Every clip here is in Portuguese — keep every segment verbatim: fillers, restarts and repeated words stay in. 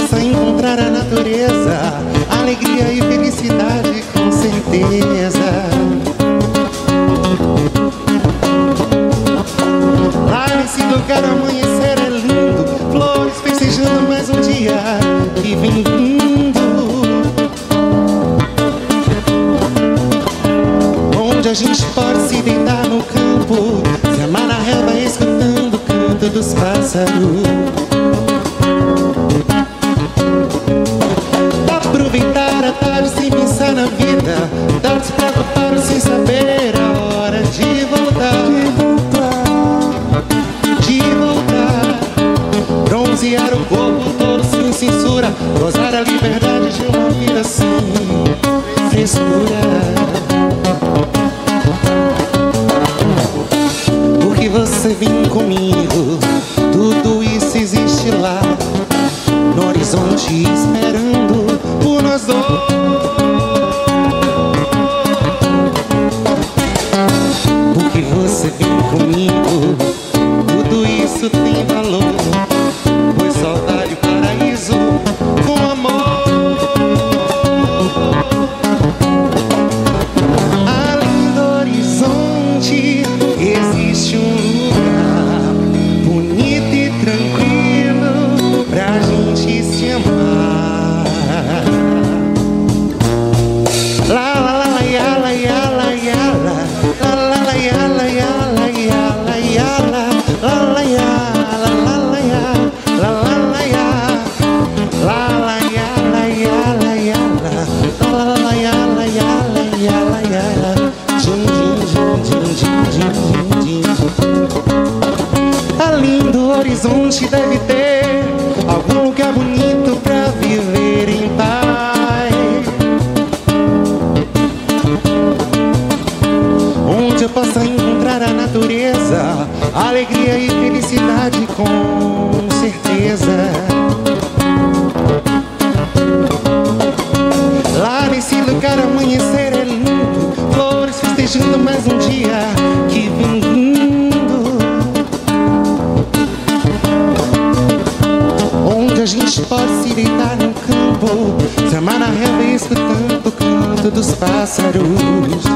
possa encontrar a natureza, alegria e felicidade com certeza. Lá nesse lugar o amanhecer é lindo, flores festejando mais um dia que vem vindo, onde a gente pode se deitar no campo, se amar na relva escutando o canto dos pássaros. Aproveitar a tarde sem pensar na vida, dar despreocupado sem saber a hora de voltar, de voltar, bronzear o corpo todo sem censura, gozar a liberdade de uma vida sem frescura. Porque você vem comigo, tudo isso existe lá no horizonte esperando por nós dois. Porque você vem comigo, tudo isso tem valor, pois só vale o paraíso com amor. Além do horizonte existe um lugar bonito e tranquilo pra gente se amar. La la la la ya la ya la ya la la la la ya la ya la ya la ya la la la ya la la la ya la la la ya la la ya la ya la ya la la la la ya la ya la ya la ya la din din din din din din din. Além do horizonte deve ter algum lugar bonito pra viver em paz, onde eu possa encontrar a natureza, alegria e felicidade com certeza. Lá nesse lugar amanhecer é lindo, flores festejando mais um dia que vem vindo, onde a gente pode se deitar no campo, se amar na relva escutando o canto dos pássaros.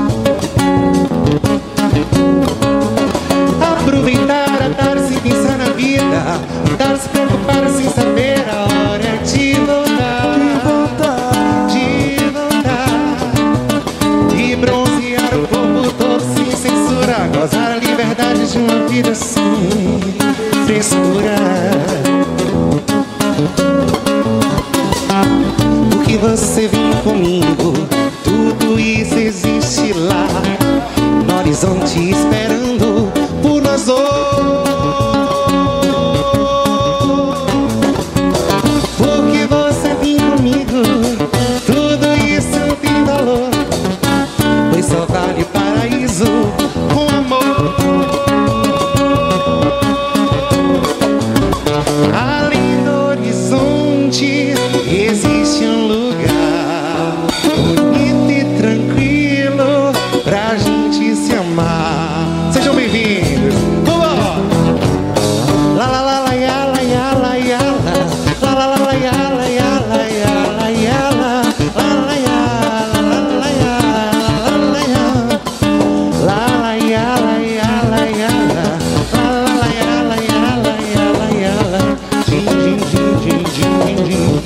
Aproveitar a tarde sem pensar na vida, dar se preocupar sem saber a hora de voltar, de voltar, de bronzear o corpo todo sem censura, gozar a liberdade de uma vida sem frescura. Porque você vem comigo, tudo isso existe lá no horizonte esperando por nós dois. Porque você vem comigo, tudo isso tem valor, pois só vale paraíso com amor. Além do horizonte existe um lugar bonito e tranquilo pra gente se amar. Sejam bem-vindos. La la la la ya la ya la ya la la la la ya la ya la ya la ya la la la ya la la la ya la la ya la la ya la ya la ya la la la ya la ya la ya la ya la din din din din din.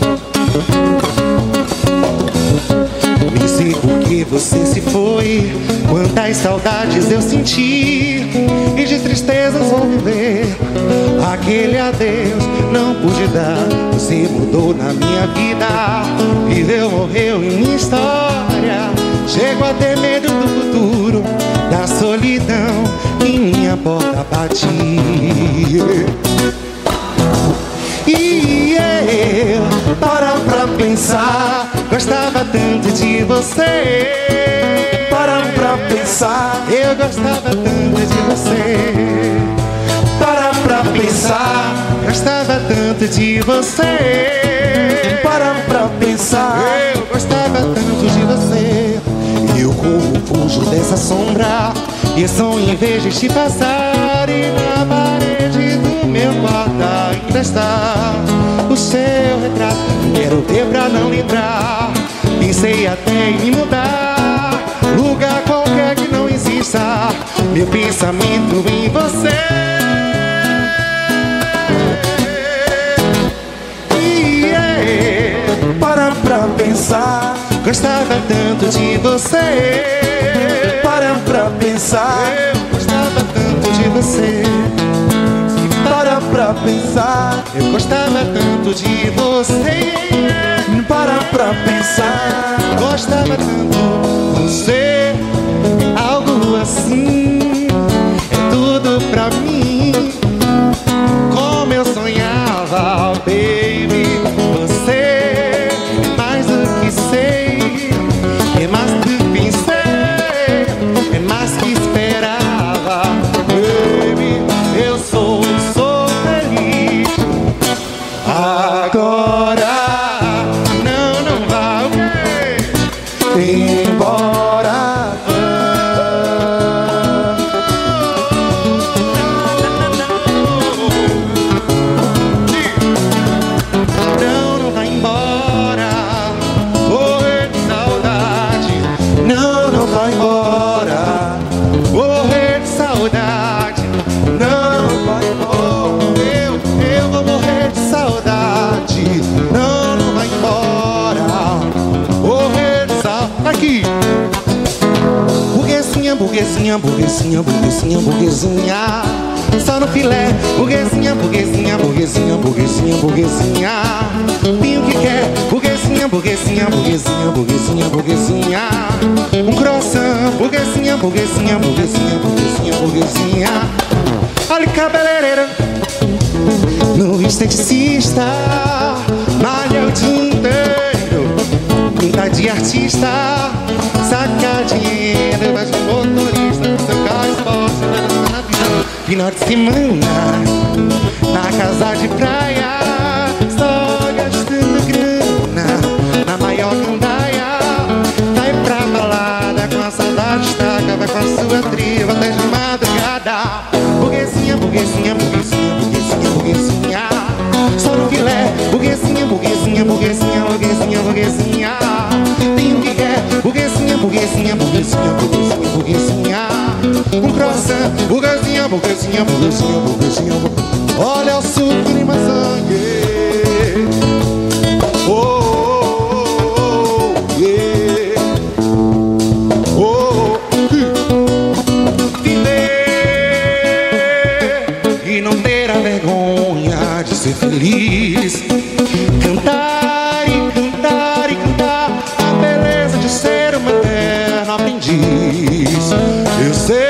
Nem sei por que você se foi, quantas saudades eu senti, e de tristezas vou viver. Aquele adeus não pude dar, você mudou na minha vida, viveu, morreu em minha história. Chego a ter medo do futuro, da solidão que em minha porta batia. E eu paro pra pensar, gostava tanto de você. Para pra pensar, eu gostava tanto de você. Para pra pensar, gostava tanto de você. Para pra pensar, eu gostava tanto de você. E eu como fujo dessa sombra, e sonho em vez de te passar. E na parede do meu quarto ainda está o seu retrato. Quero ter pra não lembrar. Pensei até em me mudar, lugar qualquer que não exista meu pensamento em você. Yeah. Para pra pensar, gostava tanto de você. Para pra pensar, eu gostava tanto de você. Para pra pensar, eu gostava tanto de você. Para pra pensar, gostava tanto de você. Algo assim é tudo pra mim, como eu sonhava, baby. Você é mais do que sei, é mais do que pensei, é mais que esperava, baby. Eu sou, sou feliz agora. Não, não vai, ok? embora. Não, não vai embora. Morrer de saudade. Não, não vai embora. Morrer de saudade. Não, não vai embora. Eu, eu vou morrer de saudade. Não, não vai embora. Morrer de saudade. Aqui. Burguesinha, burguesinha, burguesinha, burguesinha, burguesinha. Só no filé. Burguesinha, burguesinha, burguesinha, burguesinha, burguesinha. Tem o que quer. Burguesinha, burguesinha, burguesinha, burguesinha, burguesinha. Um croissant. Burguesinha, burguesinha, burguesinha, burguesinha, burguesinha. Olha cabeleireira no esteticista, malha o dia inteiro, pinta de artista, saca dinheiro, mas o motorista do seu carro esporte na vida. Final de semana na casa de praia, só gastando grana na maior gandaia. Vai pra balada com a saudade estaca, vai com a sua tribo até de madrugada. Burguesinha, burguesinha, burguesinha, burguesinha, burguesinha. Só no filé. Burguesinha, burguesinha, burguesinha, burguesinha, burguesinha. Tem o que quer. Burguesinha, burguesinha, burguesinha, burguesinha, burguesinha. Um croissant. Burguesinha, burguesinha, burguesinha, burguesinha. Olha o suco de maçã. Yeah. Oh, oh, oh, oh, yeah. Oh, e não ter a vergonha de ser feliz. Cantar e cantar e cantar a beleza de ser um eterno aprendiz. Eu sei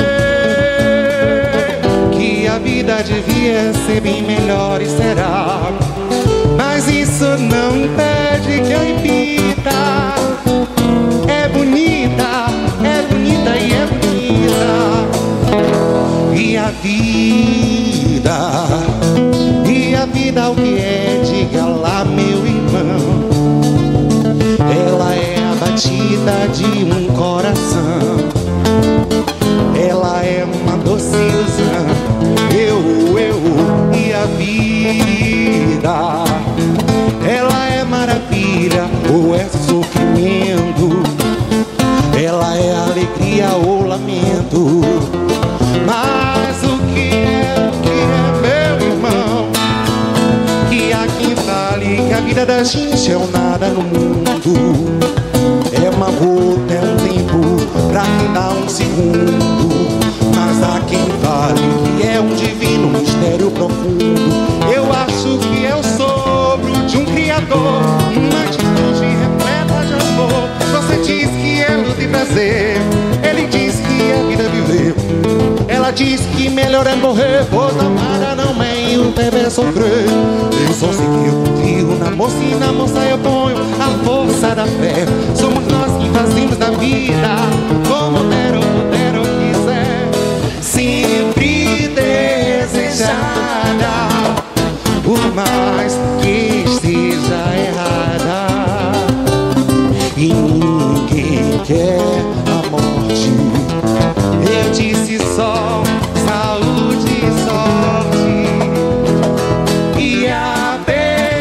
que a vida devia ser bem melhor e será, mas isso não impede que eu repita. É bonita, é bonita e é bonita. E a vida, e a vida o que é? Diga lá, meu irmão. Ela é a batida de um coração. Ela é uma doce ilusão. Eu, eu e a vida. Ela é maravilha ou é sofrimento. Ela é alegria ou lamento. Mas o que é, o que é, meu irmão? Que há quem fale que a vida da gente é um nada no mundo. É uma gota, é um tempo pra quem dá um segundo. Mas há quem fale que é um divino mistério profundo. Eu acho que é o sopro de um criador, uma atitude repleta de amor. Você diz que é luta e prazer, ele diz que é vida viver. Ela diz que melhor é morrer, pois amada não é e o bebê sofrer. Eu só sei que eu confio na moça e na moça eu ponho a força da fé. Somos nós que fazemos da vida como der ou puder ou quiser. Sempre desejada, por mais que esteja errada. E ninguém quer a morte. Eu disse só saúde e sorte. E a beleza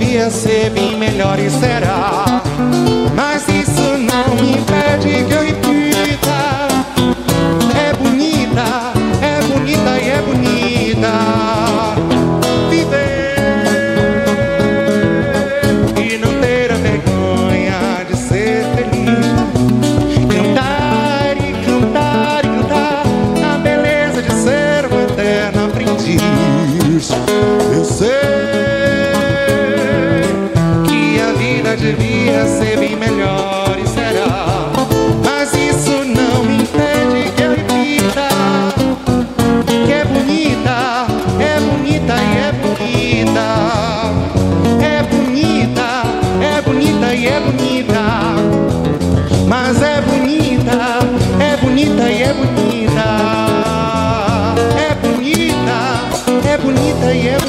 devia ser bem melhor e será. Mas isso não me impede que eu repita. É bonita, é bonita e é bonita viver e não ter a vergonha de ser feliz. Cantar e cantar e cantar a beleza de ser um eterno aprendiz. Eu sei que a vida devia ser bem melhor e será. Mas isso não me impede que eu repita. Que é bonita, é bonita e é bonita. É bonita, é bonita e é bonita. Mas é bonita, é bonita e é bonita. É bonita, é bonita e é